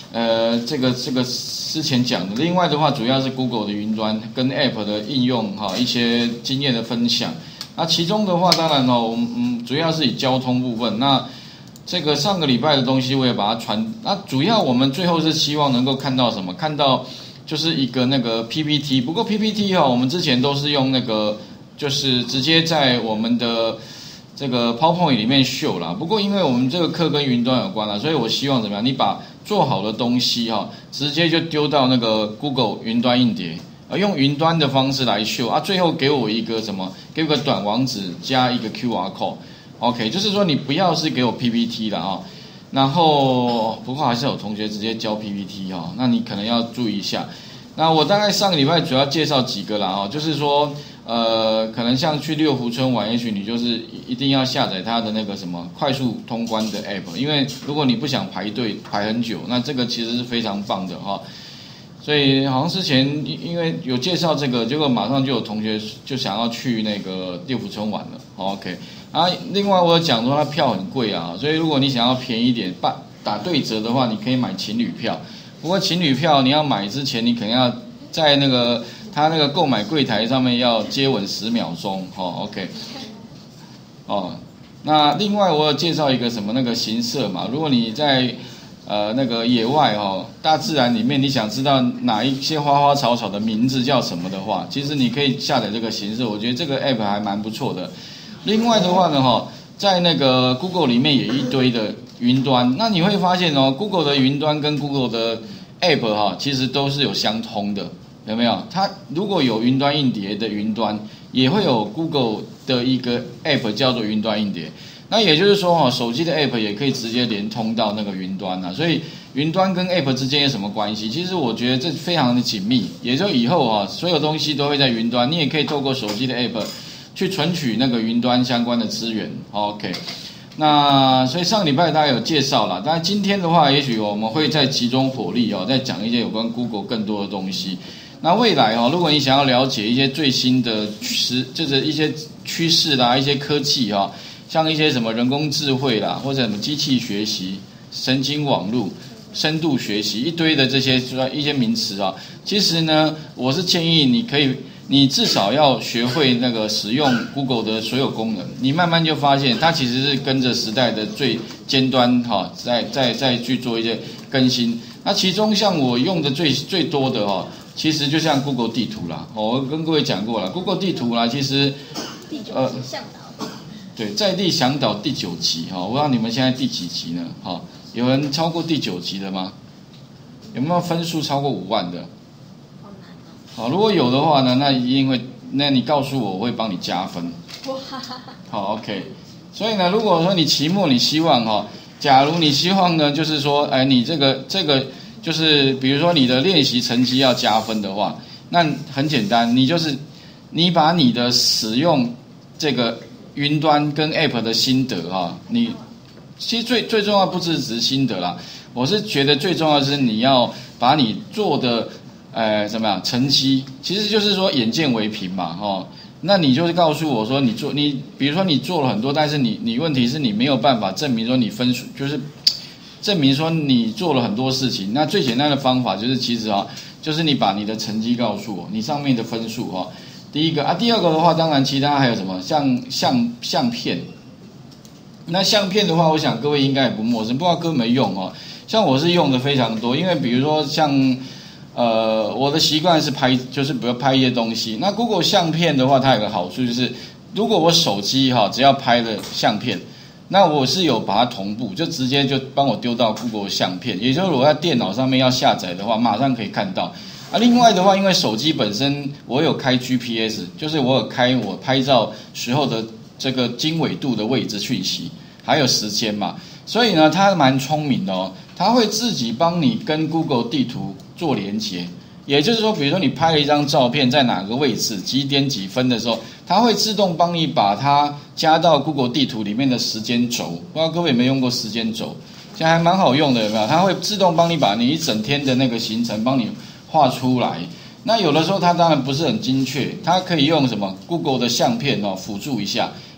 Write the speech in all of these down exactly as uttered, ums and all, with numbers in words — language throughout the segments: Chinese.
呃，这个这个之前讲的。另外的话，主要是 Google 的云端跟 App 的应用哈，一些经验的分享。那其中的话，当然哦，嗯，主要是以交通部分。那这个上个礼拜的东西，我也把它传。那主要我们最后是希望能够看到什么？看到就是一个那个 P P T。不过 P P T 哈，我们之前都是用那个，就是直接在我们的这个 PowerPoint 里面秀啦。不过因为我们这个课跟云端有关啦，所以我希望怎么样？你把做好的东西哈，直接就丢到那个 Google 云端硬碟，呃，用云端的方式来秀啊。最后给我一个什么？给我个短网址加一个 Q R code。OK， 就是说你不要是给我 P P T 啦啊。然后不过还是有同学直接交 P P T 哈，那你可能要注意一下。那我大概上个礼拜主要介绍几个啦啊，就是说呃，可能像去六福村玩，也许你就是一定要下载它的那个什么快速通关的 app， 因为如果你不想排队排很久，那这个其实是非常棒的哈。所以好像之前因为有介绍这个，结果马上就有同学就想要去那个六福村玩了。OK， 啊，另外我有讲说它票很贵啊，所以如果你想要便宜一点，打打对折的话，你可以买情侣票。不过情侣票你要买之前，你可能要在那个他那个购买柜台上面要接吻十秒钟，哦 ，OK， 哦，那另外我有介绍一个什么那个行社嘛，如果你在呃那个野外哦，大自然里面，你想知道哪一些花花草草的名字叫什么的话，其实你可以下载这个行社，我觉得这个 app 还蛮不错的。另外的话呢，哈，在那个 Google 里面也一堆的云端，那你会发现哦 ，Google 的云端跟 Google 的 App 哈，其实都是有相通的，有没有？它如果有云端硬碟的云端，也会有 Google 的一个 App 叫做云端硬碟。那也就是说哈，手机的 App 也可以直接连通到那个云端啊，所以云端跟 App 之间有什么关系？其实我觉得这非常的紧密，也就以后哈，所有东西都会在云端，你也可以透过手机的 App 去存取那个云端相关的资源。OK。那所以上礼拜大家有介绍啦，当然今天的话，也许我们会再集中火力哦，再讲一些有关 Google 更多的东西。那未来哦，如果你想要了解一些最新的趋，就是一些趋势啦，一些科技哈、哦，像一些什么人工智慧啦，或者什么机器学习、神经网络、深度学习，一堆的这些一些名词啊，其实呢，我是建议你可以。你至少要学会那个使用 Google 的所有功能，你慢慢就发现它其实是跟着时代的最尖端哈，再再再去做一些更新。那其中像我用的最最多的哈，其实就像 Google 地图啦，我跟各位讲过了 ，Google 地图啦，其实呃向导， 对，在地向导第九集哈，我不知道你们现在第几集呢？哈，有人超过第九集的吗？有没有分数超过五万的？好，如果有的话呢，那一定会，那你告诉我，我会帮你加分。哇，好 ，OK。所以呢，如果说你期末你希望哈，假如你希望呢，就是说，哎，你这个这个就是比如说你的练习成绩要加分的话，那很简单，你就是你把你的使用这个云端跟 App 的心得哈，你其实最最重要不是只是心得啦，我是觉得最重要的是你要把你做的。呃，怎么样？成绩其实就是说眼见为凭嘛，哦，那你就是告诉我说你做你，比如说你做了很多，但是你你问题是你没有办法证明说你分数，就是证明说你做了很多事情。那最简单的方法就是其实啊，就是你把你的成绩告诉我，你上面的分数哈。第一个啊，第二个的话，当然其他还有什么像相相片。那相片的话，我想各位应该也不陌生，不知道各位有没有用哦。像我是用的非常多，因为比如说像。呃，我的习惯是拍，就是比如拍一些东西。那 Google 相片的话，它有个好处就是，如果我手机哈，只要拍了相片，那我是有把它同步，就直接就帮我丢到 Google 相片。也就是我在电脑上面要下载的话，马上可以看到。啊，另外的话，因为手机本身我有开 G P S， 就是我有开我拍照时候的这个经纬度的位置讯息，还有时间嘛，所以呢，它蛮聪明的哦，它会自己帮你跟 Google 地图。做连结，也就是说，比如说你拍了一张照片，在哪个位置、几点几分的时候，它会自动帮你把它加到 Google 地图里面的时间轴。不知道各位有没有用过时间轴？现在还蛮好用的，有没有？它会自动帮你把你一整天的那个行程帮你画出来。那有的时候它当然不是很精确，它可以用什么 Google 的相片哦辅助一下。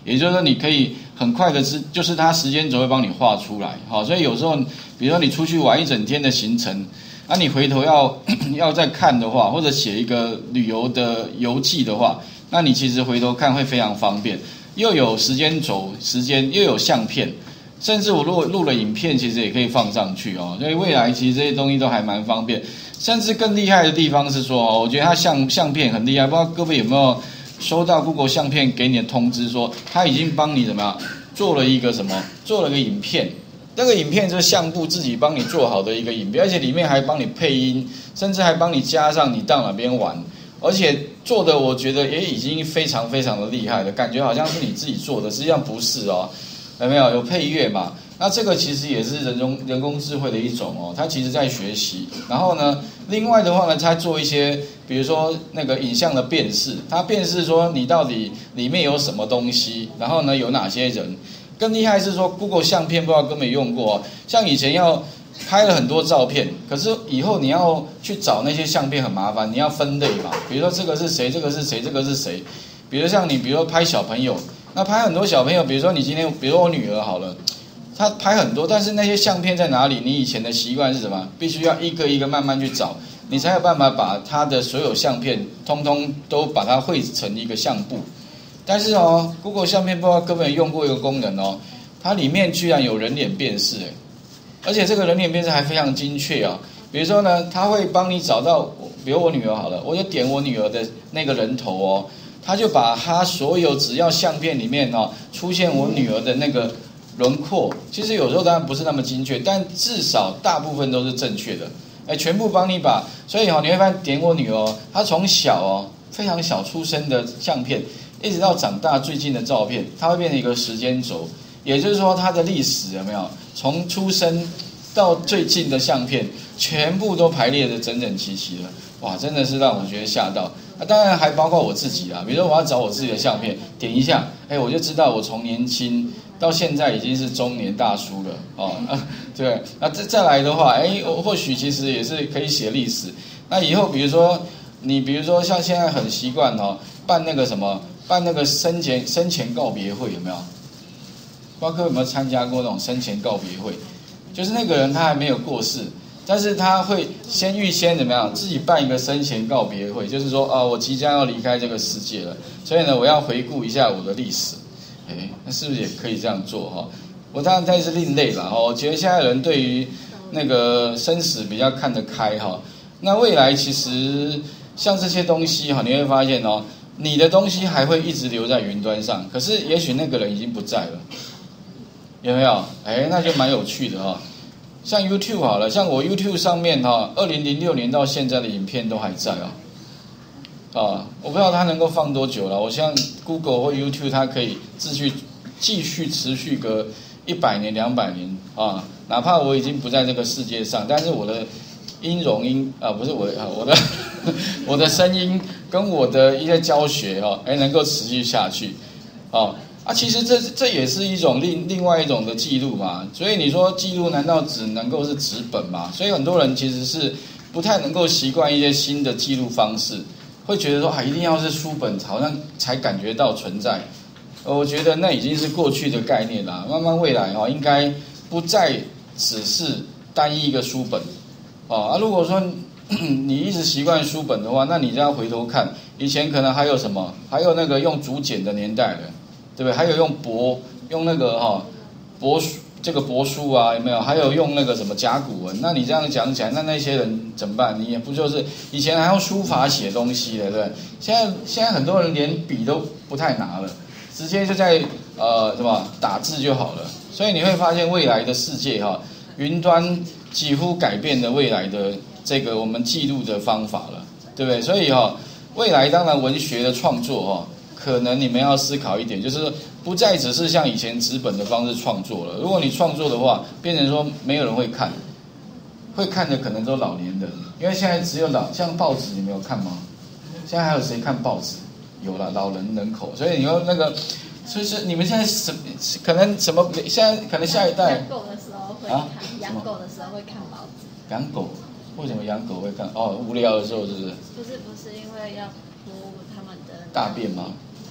也就是说你可以很快的知，就是它时间轴会帮你画出来，好，所以有时候比如说你出去玩一整天的行程，那、啊、你回头要要再看的话，或者写一个旅游的游记的话，那你其实回头看会非常方便，又有时间轴，时间又有相片。甚至我如果录了影片，其实也可以放上去哦。所以未来其实这些东西都还蛮方便。甚至更厉害的地方是说，我觉得它相相片很厉害。不知道各位有没有收到 Google 相片给你的通知，说它已经帮你怎么样做了一个什么，做了个影片。那个影片就是相簿自己帮你做好的一个影片，而且里面还帮你配音，甚至还帮你加上你到哪边玩。而且做的我觉得也已经非常非常的厉害了，感觉好像是你自己做的，实际上不是哦。有没有有配乐嘛？那这个其实也是人工人工智慧的一种哦，它其实在学习。然后呢，另外的话呢，它做一些，比如说那个影像的辨识，它辨识说你到底里面有什么东西，然后呢有哪些人。更厉害是说 Google 相片，不知道根本用过哦，像以前要拍了很多照片，可是以后你要去找那些相片很麻烦，你要分类嘛。比如说这个是谁，这个是谁，这个是谁。比如像你，比如说拍小朋友。那拍很多小朋友，比如说你今天，比如说我女儿好了，她拍很多，但是那些相片在哪里？你以前的习惯是什么？必须要一个一个慢慢去找，你才有办法把她的所有相片通通都把它汇成一个相簿。但是哦 ，Google 相片不知道各位有用过一个功能哦，它里面居然有人脸辨识，哎，而且这个人脸辨识还非常精确啊。比如说呢，它会帮你找到，比如我女儿好了，我就点我女儿的那个人头哦。他就把他所有只要相片里面哦出现我女儿的那个轮廓，其实有时候当然不是那么精确，但至少大部分都是正确的，哎，全部帮你把，所以哦你会发现点我女儿，她从小哦非常小出生的相片，一直到长大最近的照片，它会变成一个时间轴，也就是说它的历史有没有从出生到最近的相片，全部都排列的整整齐齐的，哇，真的是让我觉得吓到。啊、当然还包括我自己啦，比如说我要找我自己的相片，点一下，哎，我就知道我从年轻到现在已经是中年大叔了哦。啊、对，那再再来的话，哎，我或许其实也是可以写历史。那以后比如说你，比如说像现在很习惯哦，办那个什么，办那个生前生前告别会，有没有？不知道各位有没有参加过那种生前告别会？就是那个人他还没有过世。但是他会先预先怎么样，自己办一个生前告别会，就是说啊，我即将要离开这个世界了，所以呢，我要回顾一下我的历史。哎，那是不是也可以这样做哈？我当然这是另类了哈。我觉得现在人对于那个生死比较看得开哈。那未来其实像这些东西哈，你会发现哦，你的东西还会一直留在云端上，可是也许那个人已经不在了，有没有？哎，那就蛮有趣的哈。像 YouTube 好了，像我 YouTube 上面哈，二零零六年到现在的影片都还在啊，啊，我不知道它能够放多久了。我像 Google 或 YouTube 它可以继续继续持续个一百年、两百年啊，哪怕我已经不在这个世界上，但是我的音容音啊，不是我啊，我的我的声音跟我的一些教学哈，哎，能够持续下去，啊。啊，其实这这也是一种另另外一种的记录嘛，所以你说记录难道只能够是纸本吗？所以很多人其实是不太能够习惯一些新的记录方式，会觉得说啊，一定要是书本好像才感觉到存在。我觉得那已经是过去的概念啦，慢慢未来哈，应该不再只是单一一个书本啊。如果说你一直习惯书本的话，那你这样回头看，以前可能还有什么，还有那个用竹简的年代的。对不对？还有用帛，用那个哈、哦、帛书，这个帛书啊，有没有？还有用那个什么甲骨文？那你这样讲起来，那那些人怎么办？你也不就是以前还用书法写东西的，对不对？现在现在很多人连笔都不太拿了，直接就在呃什么打字就好了。所以你会发现未来的世界哈、哦，云端几乎改变了未来的这个我们记录的方法了，对不对？所以哈、哦，未来当然文学的创作哈、哦。可能你们要思考一点，就是不再只是像以前纸本的方式创作了。如果你创作的话，变成说没有人会看，会看的可能都老年人，因为现在只有老像报纸，你没有看吗？现在还有谁看报纸？有了老人人口，所以你说那个，所以是你们现在什可能什么？现在可能下一代养狗的时候会看，养狗的时候会看报纸。 养狗？为什么养狗会看？哦，无聊的时候是不是？ 不是不是，因为要播他们的大便吗？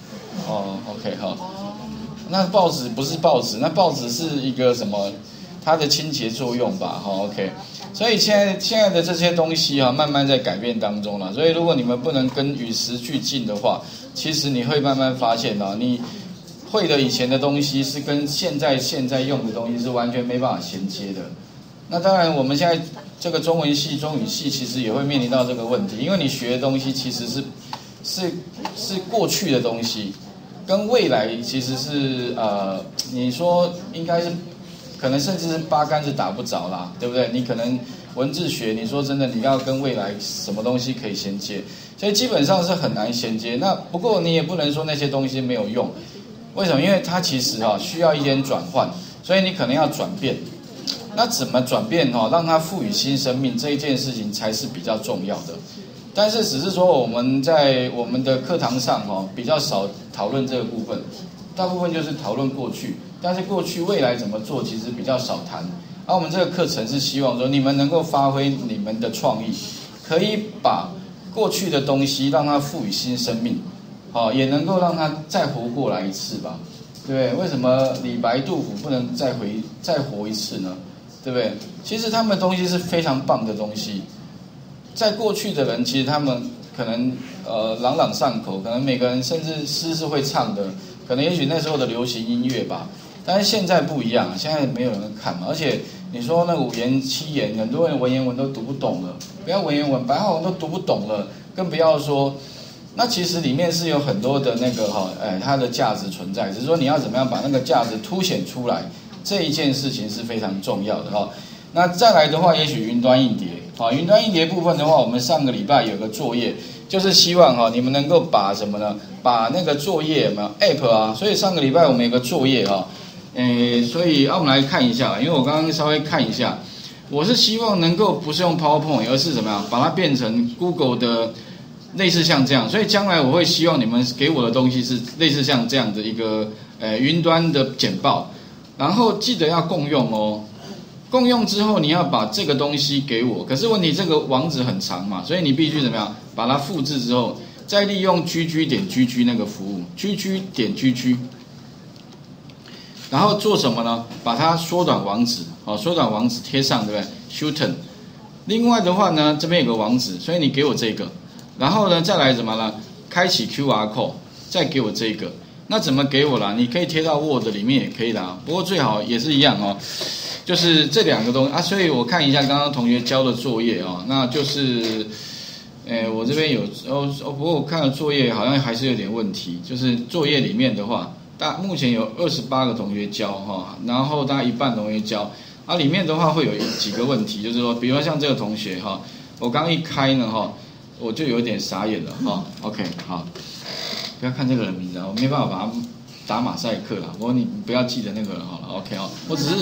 哦 ，OK 好。那报纸不是报纸，那报纸是一个什么？它的清洁作用吧，哈 ，OK。所以现在现在的这些东西啊，慢慢在改变当中了。所以如果你们不能跟与时俱进的话，其实你会慢慢发现啊，你会的以前的东西是跟现在现在用的东西是完全没办法衔接的。那当然，我们现在这个中文系、中语系其实也会面临到这个问题，因为你学的东西其实是是是过去的东西。跟未来其实是呃，你说应该是，可能甚至是八竿子打不着啦，对不对？你可能文字学，你说真的，你要跟未来什么东西可以衔接，所以基本上是很难衔接。那不过你也不能说那些东西没有用，为什么？因为它其实哈、哦、需要一点转换，所以你可能要转变。那怎么转变哈、哦，让它赋予新生命这一件事情才是比较重要的。但是只是说我们在我们的课堂上哈、哦、比较少讨论这个部分，大部分就是讨论过去，但是过去未来怎么做其实比较少谈。而、啊、我们这个课程是希望说你们能够发挥你们的创意，可以把过去的东西让它赋予新生命，好、哦、也能够让它再活过来一次吧，对不对？为什么李白、杜甫不能再回再活一次呢？对不对？其实他们的东西是非常棒的东西。在过去的人，其实他们可能呃朗朗上口，可能每个人甚至诗是会唱的，可能也许那时候的流行音乐吧。但是现在不一样，现在没有人看嘛。而且你说那五言七言，很多人文言文都读不懂了，不要文言文，白话文都读不懂了，更不要说。那其实里面是有很多的那个哈，哎，它的价值存在，只是说你要怎么样把那个价值凸显出来，这一件事情是非常重要的哈。那再来的话，也许云端硬碟。啊，云端硬碟部分的话，我们上个礼拜有个作业，就是希望哈你们能够把什么呢？把那个作业有没有 App 啊？所以上个礼拜我们有个作业哈，诶，所以啊我们来看一下，因为我刚刚稍微看一下，我是希望能够不是用 PowerPoint， 而是怎么样把它变成 Google 的类似像这样，所以将来我会希望你们给我的东西是类似像这样的一个呃云端的简报，然后记得要共用哦。共用之后，你要把这个东西给我，可是问题这个网址很长嘛，所以你必须怎么样把它复制之后，再利用 gg 点 gg 那个服务 gg 点 gg， 然后做什么呢？把它缩短网址，好，缩短网址贴上，对不对 ？Shorten。另外的话呢，这边有个网址，所以你给我这个，然后呢再来怎么呢？开启 Q R code， 再给我这个。那怎么给我啦？你可以贴到 Word 里面也可以啦，不过最好也是一样哦。就是这两个东西啊，所以我看一下刚刚同学交的作业啊，那就是，诶，我这边有哦哦，不过我看了作业好像还是有点问题，就是作业里面的话，大目前有二十八个同学交哈，然后大概一半同学交，啊，里面的话会有几个问题，就是说，比如说像这个同学哈，我刚一开呢哈，我就有点傻眼了哈 ，OK 好，不要看这个人名字，我没办法把他打马赛克啦，不过你不要记得那个人好了 ，OK 哦，我只是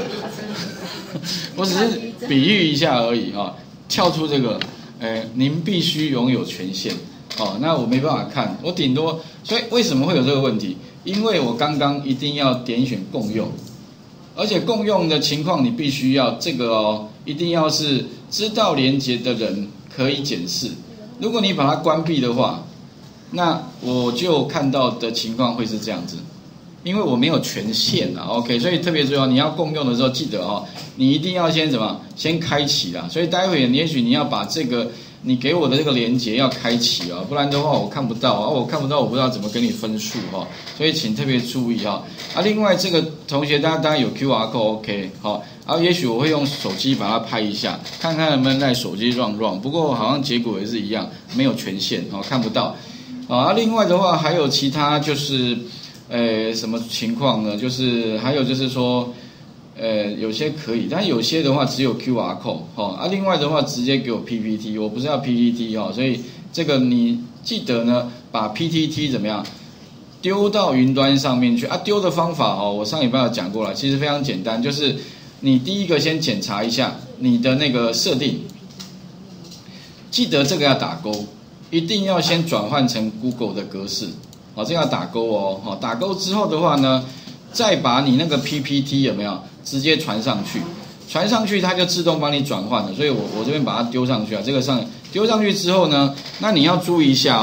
我只是比喻一下而已啊，跳出这个，诶，您必须拥有权限，哦，那我没办法看，我顶多，所以为什么会有这个问题？因为我刚刚一定要点选共用，而且共用的情况你必须要这个哦，一定要是知道连结的人可以检视，如果你把它关闭的话。那我就看到的情况会是这样子，因为我没有权限啊 ，OK， 所以特别重要，你要共用的时候记得哦，你一定要先怎么先开启啦，所以待会也许你要把这个你给我的这个连结要开启啊，不然的话我看不到啊，我看不到我不知道怎么给你分数哈，所以请特别注意哈。啊，另外这个同学大家当然有 Q R code OK 好，然后也许我会用手机把它拍一下，看看能不能在手机 run run， 不过好像结果也是一样，没有权限哦，看不到。啊，另外的话还有其他就是，呃，什么情况呢？就是还有就是说，呃，有些可以，但有些的话只有 Q R code 哈、哦。啊，另外的话直接给我 P P T， 我不是要 P P T 哈、哦，所以这个你记得呢，把 P P T 怎么样丢到云端上面去啊？丢的方法哦，我上礼拜有讲过了，其实非常简单，就是你第一个先检查一下你的那个设定，记得这个要打勾。一定要先转换成 Google 的格式，好，这个要打勾哦，好，打勾之后的话呢，再把你那个 P P T 有没有直接传上去，传上去它就自动帮你转换了，所以我我这边把它丢上去啊，这个上丢上去之后呢，那你要注意一下哦，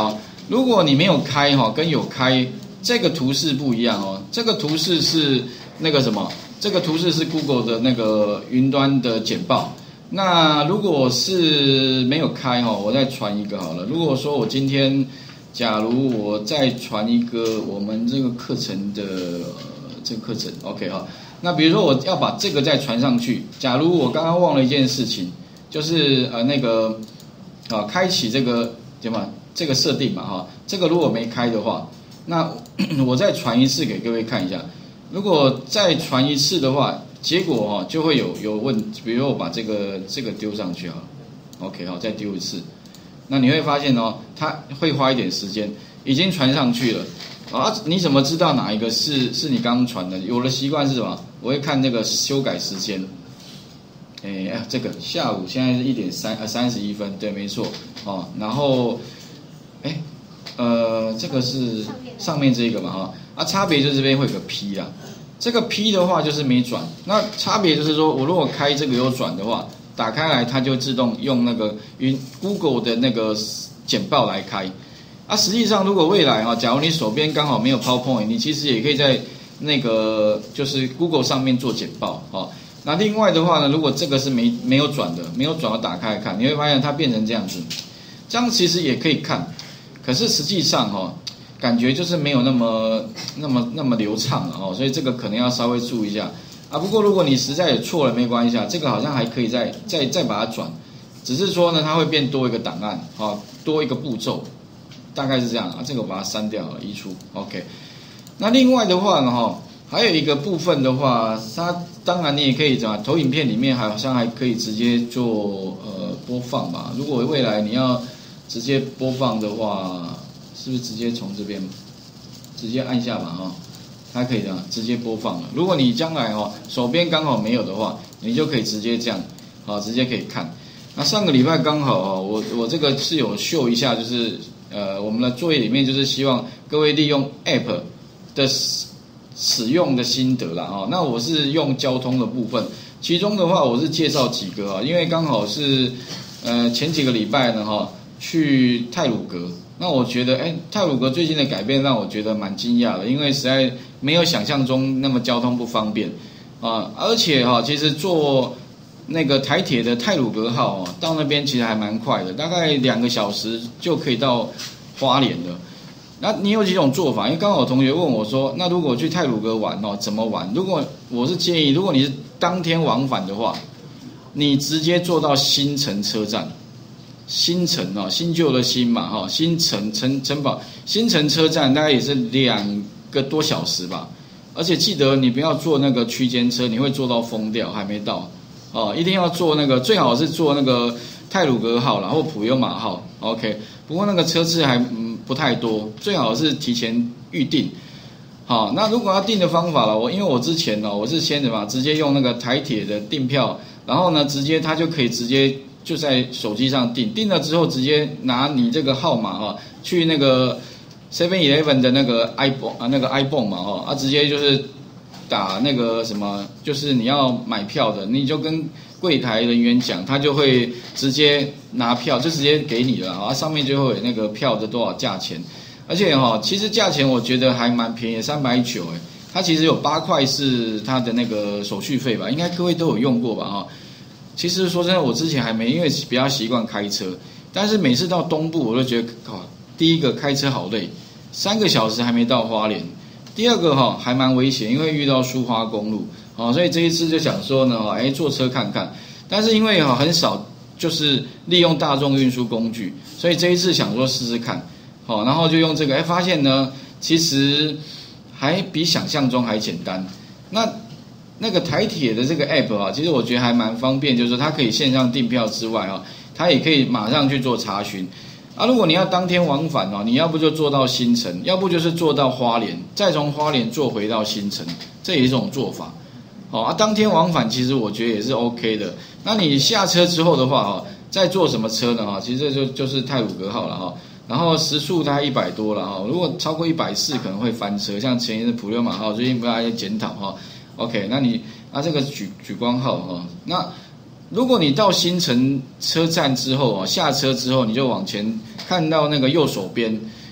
如果你没有开哈，跟有开这个图示不一样哦。这个图示是那个什么？这个图示是 Google 的那个云端的简报。那如果是没有开哈，我再传一个好了。如果说我今天，假如我再传一个我们这个课程的、呃、这个课程 ，OK 哈。那比如说我要把这个再传上去，假如我刚刚忘了一件事情，就是呃那个啊开启这个对吗？这个设定嘛哈，这个如果没开的话，那我再传一次给各位看一下。如果再传一次的话，结果哈就会有有问，比如说我把这个这个丢上去哈 ，OK 好，再丢一次，那你会发现哦，它会花一点时间，已经传上去了啊。你怎么知道哪一个是是你刚刚传的？有的习惯是什么？我会看那个修改时间。哎，这个下午现在是一点三呃三十一分，对，没错哦。然后，哎，呃，这个是上面这个嘛哈啊，差别就是这边会有个 P 啦。这个 P 的话就是没转，那差别就是说我如果开这个有转的话，打开来它就自动用那个云 Google 的那个简报来开。啊，实际上如果未来啊，假如你手边刚好没有 PowerPoint， 你其实也可以在那个就是 Google 上面做简报哦。那另外的话呢，如果这个是没没有转的，没有转，我打开来看，你会发现它变成这样子，这样其实也可以看，可是实际上哈、哦。感觉就是没有那么那么那么流畅了哦，所以这个可能要稍微注意一下啊。不过如果你实在也错了，没关系啊，这个好像还可以再再再把它转，只是说呢，它会变多一个档案啊，多一个步骤，大概是这样啊。这个我把它删掉了，移除 OK。那另外的话呢哈，还有一个部分的话，它当然你也可以怎么投影片里面好像还可以直接做呃播放吧。如果未来你要直接播放的话。是不是直接从这边直接按下吧哈，它可以这样直接播放了。如果你将来哦手边刚好没有的话，你就可以直接这样，好直接可以看。那上个礼拜刚好哦，我我这个是有秀一下，就是呃我们的作业里面就是希望各位利用 App 的使用的心得啦哈。那我是用交通的部分，其中的话我是介绍几个啊，因为刚好是呃前几个礼拜呢哈去太鲁阁。那我觉得，哎，太鲁阁最近的改变让我觉得蛮惊讶的，因为实在没有想象中那么交通不方便啊，而且哈、哦，其实坐那个台铁的太鲁阁号哦，到那边其实还蛮快的，大概两个小时就可以到花莲了。那你有几种做法？因为刚好有同学问我说，那如果去太鲁阁玩哦，怎么玩？如果我是建议，如果你是当天往返的话，你直接坐到新城车站。新城哦，新旧的新嘛哈，新城城城堡新城车站大概也是两个多小时吧，而且记得你不要坐那个区间车，你会坐到疯掉，还没到哦，一定要坐那个，最好是坐那个太鲁阁号然后普悠玛号 ，OK。不过那个车次还嗯不太多，最好是提前预定。好，那如果要订的方法了，我因为我之前呢，我是先什么，直接用那个台铁的订票，然后呢，直接它就可以直接。就在手机上订，订了之后直接拿你这个号码哈，去那个 seven eleven 的那个 iPhone 啊，那个 iPhone 嘛哈，啊直接就是打那个什么，就是你要买票的，你就跟柜台人员讲，他就会直接拿票，就直接给你了啊，上面就会有那个票的多少价钱，而且哈，其实价钱我觉得还蛮便宜，三百九哎，它其实有八块是它的那个手续费吧，应该各位都有用过吧哈。其实说真的，我之前还没，因为比较习惯开车，但是每次到东部，我就觉得，靠，第一个开车好累，三个小时还没到花莲；第二个哈还蛮危险，因为遇到苏花公路，哦，所以这一次就想说呢，哎，坐车看看。但是因为哈很少就是利用大众运输工具，所以这一次想说试试看，好，然后就用这个，哎，发现呢，其实还比想象中还简单。那那个台铁的这个 app 啊，其实我觉得还蛮方便，就是说它可以线上订票之外啊，它也可以马上去做查询。啊，如果你要当天往返哦，你要不就坐到新城，要不就是坐到花莲，再从花莲坐回到新城，这也是一种做法。好啊，当天往返其实我觉得也是 OK 的。那你下车之后的话哈，再坐什么车呢哈？其实就就是太鲁阁号了哈。然后时速大概一百多了哈，如果超过一百四可能会翻车，像前一阵普悠玛号最近不是还在检讨哈。OK， 那你啊这个莒莒光号哈，那如果你到新城车站之后啊，下车之后你就往前看到那个右手边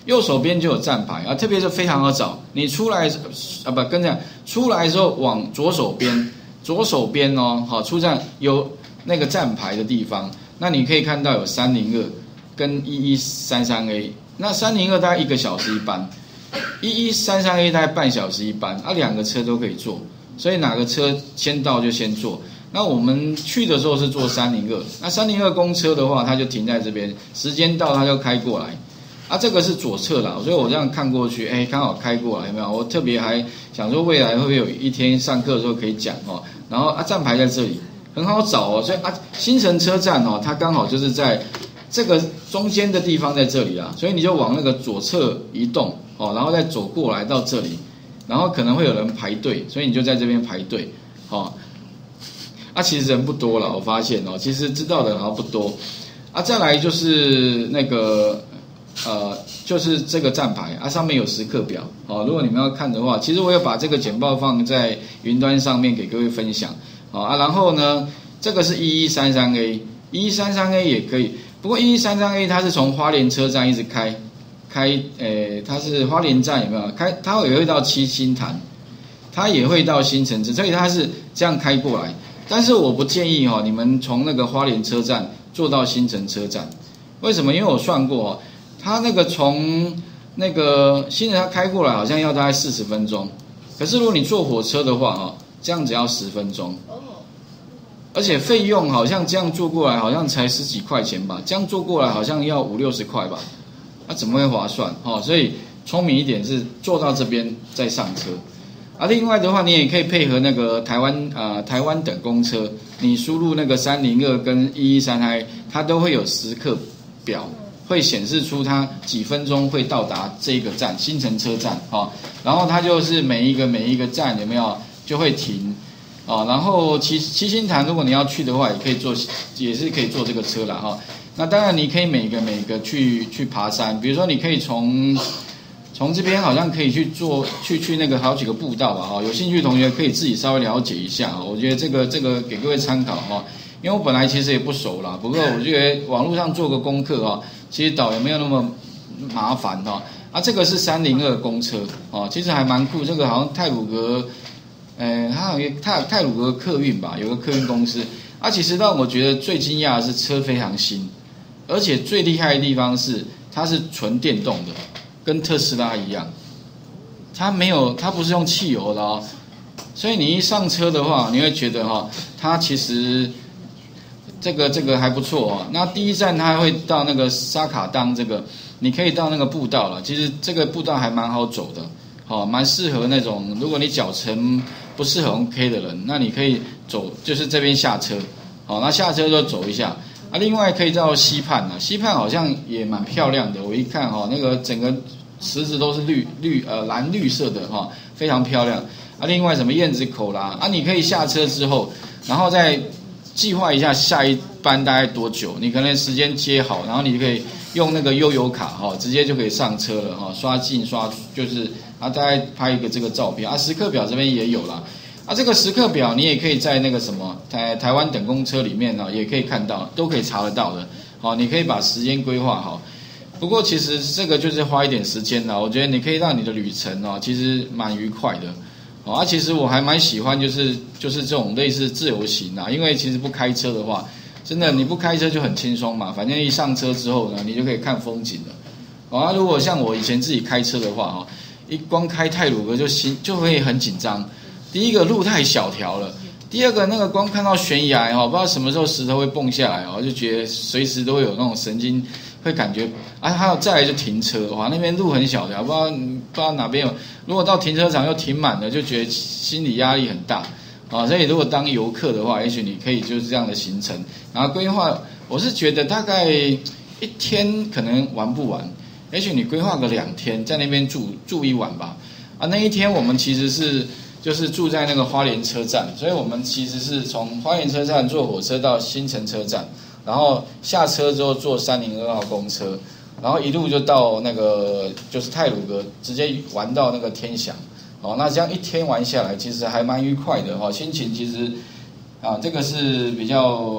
右手边就有站牌啊，特别是非常好找。你出来啊不跟着出来的时候往左手边，左手边哦，好出站有那个站牌的地方，那你可以看到有三零二跟一一三三 A， 那三零二大概一个小时一班，一一三三 A 大概半小时一班，啊两个车都可以坐，所以哪个车先到就先坐。那我们去的时候是坐三零二，那三零二公车的话，它就停在这边，时间到它就开过来。啊，这个是左侧啦，所以我这样看过去，哎，刚好开过来，有没有？我特别还想说，未来会不会有一天上课的时候可以讲哦。然后啊，站牌在这里，很好找哦。所以啊，新城车站哦，它刚好就是在这个中间的地方在这里啦，所以你就往那个左侧移动哦，然后再走过来到这里，然后可能会有人排队，所以你就在这边排队哦。啊，其实人不多了，我发现哦，其实知道的人好像不多。啊，再来就是那个。呃，就是这个站牌啊，上面有时刻表哦。如果你们要看的话，其实我有把这个简报放在云端上面给各位分享哦啊。然后呢，这个是一一三三 A， 一一三三 A 也可以，不过一一三三 A 它是从花莲车站一直开开，诶，它是花莲站有没有开？它也会到七星潭，它也会到新城镇，所以它是这样开过来。但是我不建议哈、哦，你们从那个花莲车站坐到新城车站，为什么？因为我算过哦。它那个从那个新城它开过来好像要大概四十分钟，可是如果你坐火车的话哈，这样只要十分钟，而且费用好像这样坐过来好像才十几块钱吧，这样坐过来好像要五六十块吧，那怎么会划算哈？所以聪明一点是坐到这边再上车，啊，另外的话你也可以配合那个台湾呃台湾等公车，你输入那个三零二跟一一三 A， 它都会有时刻表。会显示出它几分钟会到达这个站，新城车站啊、哦，然后它就是每一个每一个站有没有就会停啊、哦，然后七七星潭如果你要去的话，也可以坐，也是可以坐这个车啦哈、哦。那当然你可以每个每个去去爬山，比如说你可以从从这边好像可以去做去去那个好几个步道吧哈、哦，有兴趣的同学可以自己稍微了解一下，我觉得这个这个给各位参考哈、哦，因为我本来其实也不熟啦，不过我觉得网络上做个功课哈、哦。其实导也没有那么麻烦哈、哦，啊，这个是三零二公车哦，其实还蛮酷，这个好像太鲁阁，呃，它好像太太鲁阁客运吧，有个客运公司，啊，其实让我觉得最惊讶的是车非常新，而且最厉害的地方是它是纯电动的，跟特斯拉一样，它没有，它不是用汽油的哦，所以你一上车的话，你会觉得哈、哦，它其实。这个这个还不错哦。那第一站它会到那个沙卡当这个，你可以到那个步道了。其实这个步道还蛮好走的，好、哦，蛮适合那种如果你脚程不是很 OK 的人，那你可以走，就是这边下车，好、哦，那下车就走一下。啊，另外可以到溪畔啊，溪畔好像也蛮漂亮的。我一看哈、哦，那个整个池子都是绿绿呃蓝绿色的哈、哦，非常漂亮。啊，另外什么燕子口啦，啊，你可以下车之后，然后再。计划一下下一班大概多久？你可能时间接好，然后你就可以用那个悠游卡哈，直接就可以上车了哈，刷进刷就是啊，大概拍一个这个照片啊，时刻表这边也有啦。啊，这个时刻表你也可以在那个什么台台湾等公车里面呢，也可以看到，都可以查得到的。好，你可以把时间规划好。不过其实这个就是花一点时间啦，我觉得你可以让你的旅程哦，其实蛮愉快的。哦，啊，其实我还蛮喜欢，就是就是这种类似自由行啊，因为其实不开车的话，真的你不开车就很轻松嘛，反正一上车之后呢，你就可以看风景了。哦，啊，如果像我以前自己开车的话，哦，一光开太鲁阁就心就会很紧张。第一个路太小条了，第二个那个光看到悬崖哦，不知道什么时候石头会蹦下来哦，就觉得随时都会有那种神经。会感觉啊，还有再来就停车，哇，那边路很小条，不知道不知道哪边有。如果到停车场又停满了，就觉得心理压力很大啊。所以如果当游客的话，也许你可以就是这样的行程，然后规划。我是觉得大概一天可能玩不完，也许你规划个两天，在那边住住一晚吧。啊，那一天我们其实是就是住在那个花莲车站，所以我们其实是从花莲车站坐火车到新城车站。然后下车之后坐三零二号公车，然后一路就到那个就是太鲁阁，直接玩到那个天祥。哦，那这样一天玩下来，其实还蛮愉快的哈、哦，心情其实啊，这个是比较呃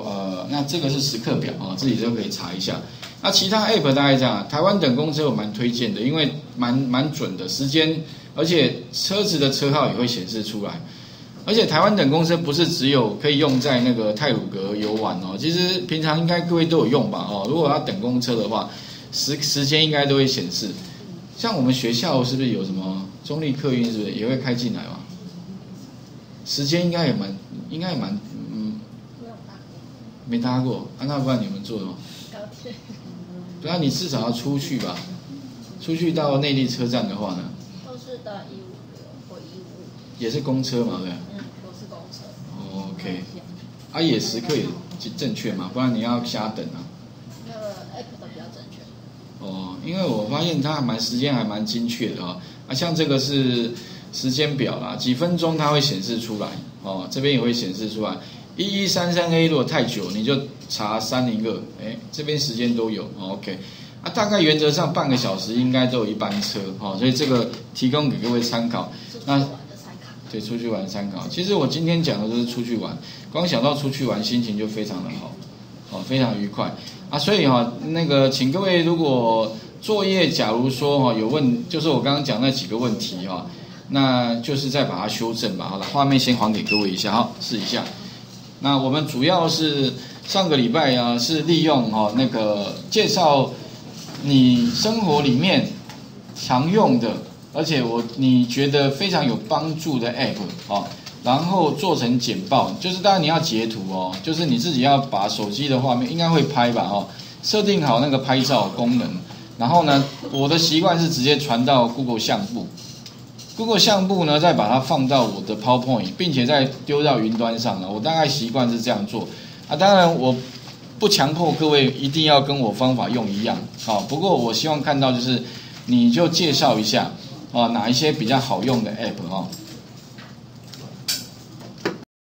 那这个是时刻表哦，自己都可以查一下。那其他 App 大概这样，台湾等公车我蛮推荐的，因为蛮蛮准的时间，而且车子的车号也会显示出来。而且台湾等公车不是只有可以用在那个太鲁阁游玩哦，其实平常应该各位都有用吧哦。如果要等公车的话，时时间应该都会显示。像我们学校是不是有什么中立客运是不是也会开进来嘛？时间应该也蛮，应该也蛮，嗯，没搭过，啊，那不然你们坐的吗？ 高铁。 对啊，你至少要出去吧，出去到内地车站的话呢？ 都是到一五六或一五。 也是公车嘛，对。 嗯，都是公车。 哦 OK， 啊也时刻也正确嘛，不然你要瞎等啊。 那个 app 的比较正确。 哦，因为我发现它还蛮时间还蛮精确的啊、哦，啊像这个是时间表啦，几分钟它会显示出来哦，这边也会显示出来。一一三三 A 如果太久，你就查三零二，哎，这边时间都有、哦、，OK， 啊，大概原则上半个小时应该都有一班车，哦，所以这个提供给各位参考。那对，出去玩参考。其实我今天讲的都是出去玩，光想到出去玩，心情就非常的好，哦，非常愉快啊。所以哈、哦，那个请各位如果作业假如说哈、哦、有问，就是我刚刚讲那几个问题哈、哦，那就是再把它修正吧。好了，画面先还给各位一下，好，试一下。那我们主要是上个礼拜啊，是利用哈、哦、那个介绍你生活里面常用的，而且我你觉得非常有帮助的 App 哦，然后做成简报，就是当然你要截图哦，就是你自己要把手机的画面应该会拍吧哦，设定好那个拍照功能，然后呢，我的习惯是直接传到 Google 相簿。Google 相簿呢，再把它放到我的 PowerPoint， 并且再丢到云端上了。我大概习惯是这样做啊，当然我不强迫各位一定要跟我方法用一样，好，不过我希望看到就是你就介绍一下啊，哪一些比较好用的 App 哈。